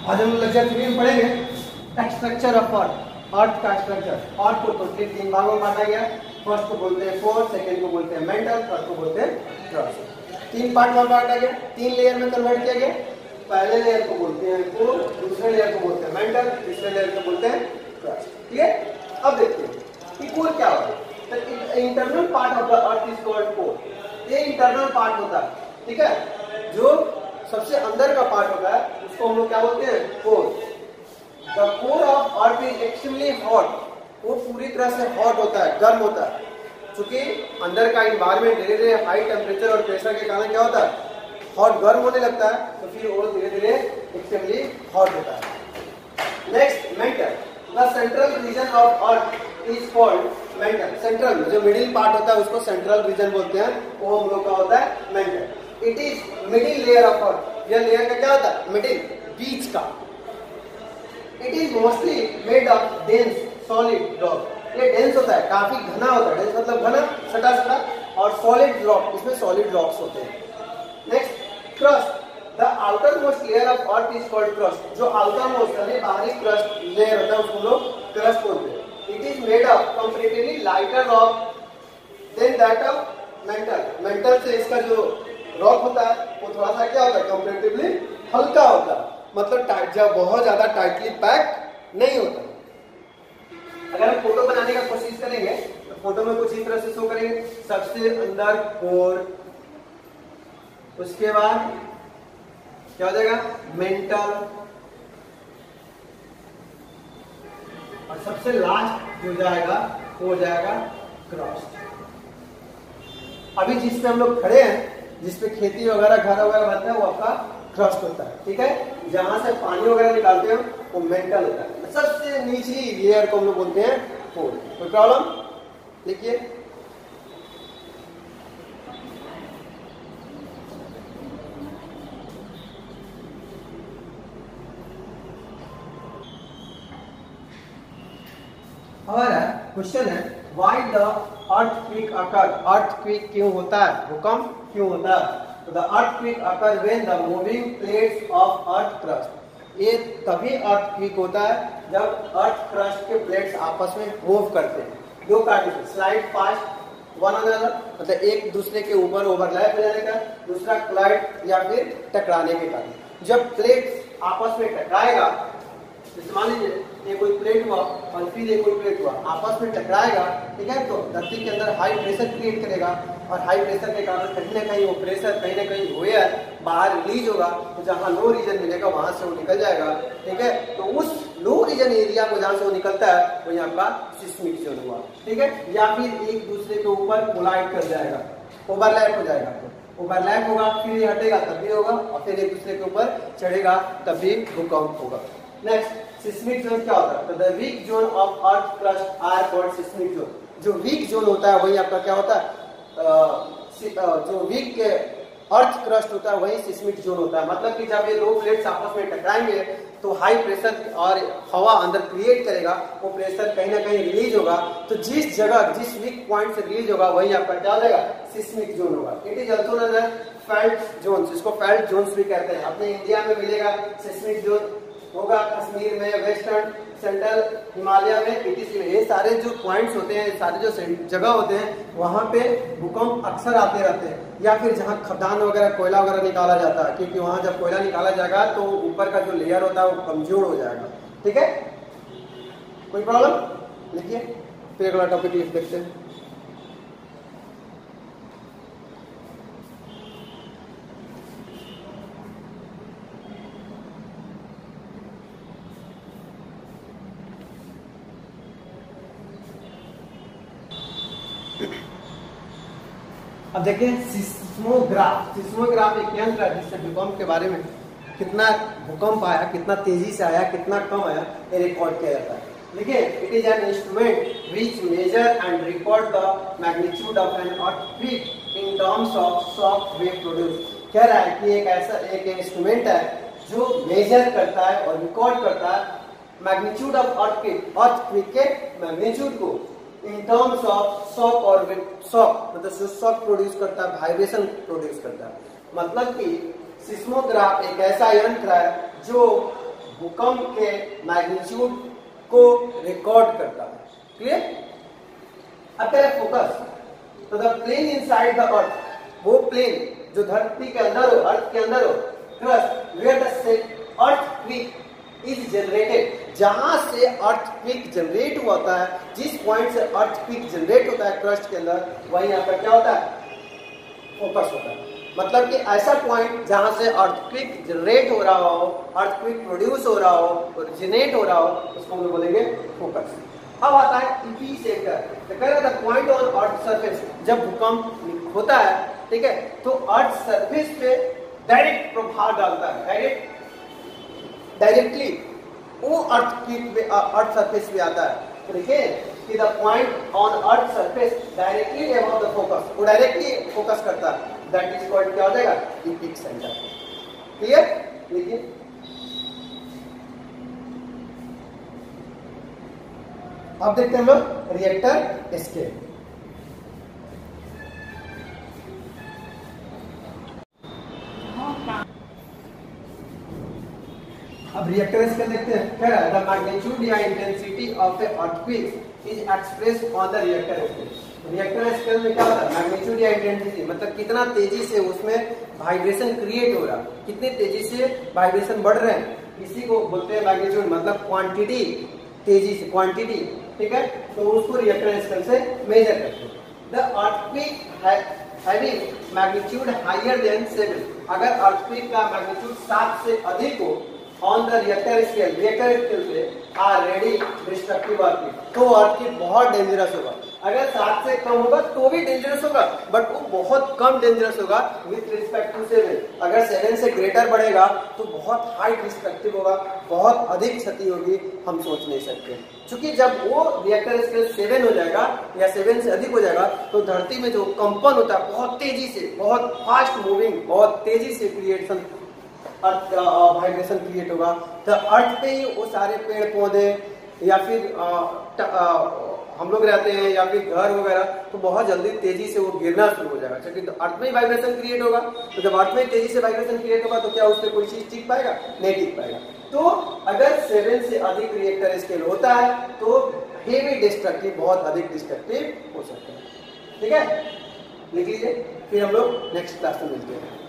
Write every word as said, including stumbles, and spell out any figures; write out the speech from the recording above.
आज हम lecture three में पढ़ेंगे स्ट्रक्चर ऑफ अर्थ, अर्थ का स्ट्रक्चर। अर्थ को टोटली तीन भागों में बांटा गया। फर्स्ट को बोलते हैं कोर, सेकंड को बोलते हैं मेंटल, थर्ड को बोलते हैं क्रस्ट। तीन पार्ट में बांटा गया, तीन लेयर में कन्वर्ट किया गया। पहले लेयर को बोलते हैं कोर, दूसरे लेयर को बोलते हैं मेंटल, तीसरे लेयर को बोलते हैं क्रस्ट। ठीक है, अब देखते हैं कि कोर क्या होता है। Internal part of the earth is called core. ये इंटरनल पार्ट होता है, ठीक है, जो सबसे अंदर का पार्ट होता है उसको हम लोग क्या बोलते हैं, core. The core of earth is extremely hot. वो पूरी तरह से हॉट होता है, गर्म होता है, क्योंकि अंदर का इन्वायरमेंट धीरे धीरे हाई टेम्परेचर और प्रेशर के कारण क्या होता है, हॉट गर्म होने लगता है, तो फिर वो धीरे धीरे एक्सट्रीमली हॉट होता है। Next mantle. The central region of earth is called mantle. Central जो मिडिल पार्ट होता है उसको सेंट्रल रीजन बोलते हैं, वो हम लोग का होता है mantle. It is middle layer of earth. यह लेयर का क्या होता है, मिडिल, बीच का। It is mostly made of dense solid rock. ये डेंस होता है, काफी घना होता है। डेंस मतलब घना, सटा सटा, और सॉलिड रॉक, इसमें सॉलिड रॉक्स होते हैं। Next crust. The outer most layer of earth is called crust. जो आउटर मोस्ट यानी बाहरी क्रस्ट लेयर होता है उसको हम लोग क्रस्ट बोलते हैं। It is made of comparatively lighter rock than that of mantle. Mantle से इसका जो रॉक होता है वो थोड़ा सा क्या होता है, कंपैरेटिवली हल्का होता है, मतलब टाइट, जब बहुत ज्यादा टाइटली पैक नहीं होता। अगर हम फोटो बनाने का कोशिश करेंगे तो फोटो में कुछ इस तरह से शो करेंगे। सबसे अंदर कोर, उसके बाद क्या हो जाएगा, मेंटल, और सबसे लास्ट जो जाएगा वो हो जाएगा क्रस्ट। अभी जिस पे हम लोग खड़े हैं, जिसपे खेती वगैरह घर वगैरह बनता है, वो आपका क्रस्ट होता है। ठीक है, जहां से पानी वगैरह निकालते हैं वो मेंटल होता है। सबसे निचली लेयर को हम लोग बोलते हैं कोर। कोई प्रॉब्लम? देखिए, हमारा क्वेश्चन है why the earthquake occur. Earthquake क्यों होता है, भूकंप क्यों होता है? तो the earthquake occur when the moving plates of earth crust. ये तभी अर्थक्वेक होता है जब अर्थ क्रस्ट के प्लेट्स आपस में मूव करते हैं। दो condition, slide fast one another, मतलब एक दूसरे के ऊपर ओवरलैप हो जाने का, दूसरा क्लाइड या फिर टकराने के कारण। जब प्लेट्स आपस में टकराएगा, मान लीजिए ये कोई प्लेट हुआ और फिर ये कोई प्लेट हुआ, आपस में टकराएगा, ठीक है, तो धरती के अंदर हाई प्रेशर क्रिएट करेगा, और हाई प्रेशर के कारण कहीं ना कहीं वो प्रेशर कहीं ना कहीं वेयर बाहर रिलीज होगा, तो जहाँ लो रीजन मिलेगा वहां से वो निकल जाएगा। ठीक है, तो उस लो रीजन एरिया को जहाँ से वो निकलता है वो यहाँ का सिस्मिक जोन हुआ। ठीक है, या फिर एक दूसरे के ऊपर कोलाइड कर जाएगा, ओवरलैप हो जाएगा, ओवरलैप होगा, फिर ये हटेगा तब भी होगा, और फिर एक दूसरे के ऊपर चढ़ेगा तब भी भूकंप होगा। नेक्स्ट, सिस्मिक जोन क्या होता है? तो the weak zone of earth crust are called seismic zone. जो वीक जोन होता है वही आपका क्या होता है, आ, जो वीक अर्थ क्रस्ट होता है वही सिस्मिक जोन होता है। मतलब कि जब ये दो प्लेट्स आपस में टकराएंगे तो हाई प्रेशर और हवा अंदर क्रिएट करेगा, वो प्रेशर कहीं ना कहीं रिलीज होगा, तो जिस जगह जिस वीक पॉइंट से रिलीज होगा वही आपका क्या हो जाएगा, सिस्मिक जोन होगा। It is also known as felt zones. इसको फेल्ट जोन्स भी कहते हैं। अपने इंडिया में मिलेगा सिस्मिक जोन, होगा कश्मीर में, वेस्टर्न सेंट्रल हिमालय में। इट इज ये सारे जो पॉइंट्स होते हैं, सारे जो जगह होते हैं, वहां पे भूकंप अक्सर आते रहते हैं। या फिर जहां खदान वगैरह, कोयला वगैरह निकाला जाता है, क्योंकि वहां जब कोयला निकाला जाएगा तो ऊपर का जो लेयर होता है वो कमजोर हो जाएगा। ठीक है, कोई प्रॉब्लम? देखिए, फिर अगला टॉपिक लिख देखते हैं। अब देखिए सिस्मोग्राफ। सिस्मोग्राफ एक यंत्र है जिससे भूकंप के बारे में कितना भूकंप आया, कितना तेजी से आया, कितना कम आया, ये रिकॉर्ड किया जाता है। देखिए, it is an instrument which measure and record the magnitude of an earthquake in terms of shock wave produce. कह रहा है कि एक ऐसा एक इंस्ट्रूमेंट है जो मेजर करता है और रिकॉर्ड करता है मैग्नीट्यूड ऑफ अर्थक्वेक, अर्थक्वेक के मैग्नीट्यूड को इन टर्म्स ऑफ शॉक और शॉक, मतलब शॉक प्रोड्यूस करता है, वाइब्रेशन प्रोड्यूस करता है। मतलब कि सिस्मोग्राफ एक ऐसा यंत्र है जो भूकंप के मैग्नीट्यूड को रिकॉर्ड करता है। क्लियर? अब तेरा फोकस तो the plane inside the earth, वो प्लेन जो धरती के अंदर हो, अर्थ के अंदर हो, crust where the earthquake is generated, जहां से अर्थक्वेक जनरेट होता है, जिस पॉइंट से अर्थक्वेक जनरेट होता है क्रस्ट के अंदर, वहीं यहाँ पर क्या होता है? फोकस होता है। मतलब कि ऐसा पॉइंट जहां से अर्थक्वेक जनरेट हो रहा हो, अर्थक्वेक प्रोड्यूस हो रहा हो, ओरिजिनेट हो रहा हो, उसको हम लोग बोलेंगे फोकस। अब आता है इपी सेक्टर, तो कह रहा था पॉइंट ऑन अर्थ सरफेस, जब भूकंप होता है, ठीक है, तो अर्थ सरफेस पे डायरेक्ट प्रभाव डालता है, डायरेक्ट डायरेक्टली वो अर्थक्वेक पे, अर्थ सरफेस पे आता है। तो देखिए कि the point on earth surface directly about the focus, वो डायरेक्टली फोकस करता है, दैट इज कॉल्ड क्या हो जाएगा? Epicentre. क्लियर? देखिए अब देखते हैं हम लोग रिएक्टर स्केल। अब रिएक्टर स्केल देखते हैं। क्या है? द मैग्नीट्यूड या intensity of a earthquake is expressed on the Richter scale. Richter scale में क्या होता है? मैग्नीट्यूड या इंटेंसिटी, मतलब कितना तेजी से उसमें वाइब्रेशन क्रिएट हो रहा, कितनी तेजी से वाइब्रेशन बढ़ रहे हैं, इसी को बोलते हैं मैग्नीट्यूड, मतलब क्वांटिटी, तेजी से क्वांटिटी, ठीक है। तो उसको रिएक्टर स्केल से मेजर करते हैं। The earthquake having magnitude higher than seven, अगर अर्थक्वेक का मैग्नीट्यूड सात से अधिक हो on the Richter scale, Richter scale पे आर रेडी डिस्ट्रक्टिव अर्थक्वेक, तो अर्थक्वेक बहुत डेंजरस होगा। अगर सात से कम होगा तो भी डेंजरस होगा, बट वो बहुत कम डेंजरस होगा विथ रिस्पेक्ट टू सेवन। अगर सेवन से ग्रेटर बढ़ेगा तो बहुत हाई डिस्ट्रक्टिव होगा, बहुत अधिक क्षति होगी, हम सोच नहीं सकते। क्योंकि जब वो रिएक्टर स्केल सेवन हो जाएगा या सेवन से अधिक हो जाएगा तो धरती में जो कंपन होता है बहुत तेजी से, बहुत फास्ट मूविंग, बहुत तेजी से क्रिएशन अर्थ वाइब्रेशन क्रिएट होगा। तो अर्थ पे ही वो सारे पेड़ पौधे या फिर आ, ट, आ, हम लोग रहते हैं या फिर घर वगैरह, तो बहुत जल्दी तेजी से वो गिरना शुरू हो जाएगा, क्योंकि तो अर्थ में ही वाइब्रेशन क्रिएट होगा। तो जब अर्थ में तेजी से वाइब्रेशन क्रिएट होगा तो क्या उस पर कोई चीज टिक पाएगा? नहीं टिक पाएगा। तो अगर सेवन से अधिक रिएक्टर स्केल होता है तो हेवी डिस्ट्रक्टिव, बहुत अधिक डिस्ट्रक्टिव हो सकता है। ठीक है, लिख लीजिए, फिर हम लोग नेक्स्ट क्लास में मिलते हैं।